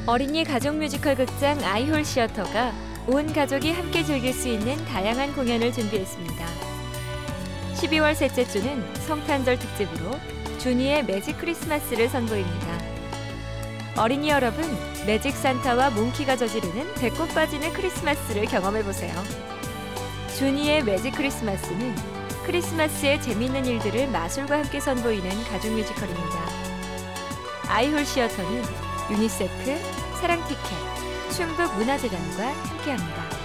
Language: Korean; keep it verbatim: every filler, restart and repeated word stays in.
어린이 가족 뮤지컬 극장 아이홀 시어터가 온 가족이 함께 즐길 수 있는 다양한 공연을 준비했습니다. 십이월 셋째 주는 성탄절 특집으로 주니의 매직 크리스마스를 선보입니다. 어린이 여러분, 매직 산타와 몽키가 저지르는 배꼽 빠지는 크리스마스를 경험해보세요. 주니의 매직 크리스마스는 크리스마스의 재미있는 일들을 마술과 함께 선보이는 가족 뮤지컬입니다. 아이홀 시어터는 유니세프, 사랑티켓, 충북문화재단과 함께합니다.